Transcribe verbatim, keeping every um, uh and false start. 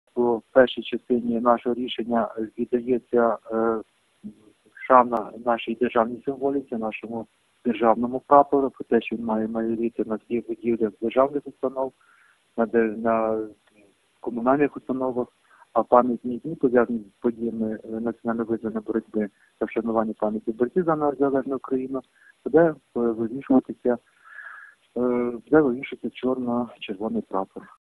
у першій частині нашого рішення віддається е, шана нашій державній символіці, нашому державному прапору, про те, що він має майоріти на всіх будівлях державних установ, на, на комунальних установах, а пам'ятні дні, пов'язані з подіями національно визнаної боротьби та вшанування пам'яті борців за незалежну Україну, буде вивішуватися, буде вивішуватися чорно-червоний прапор.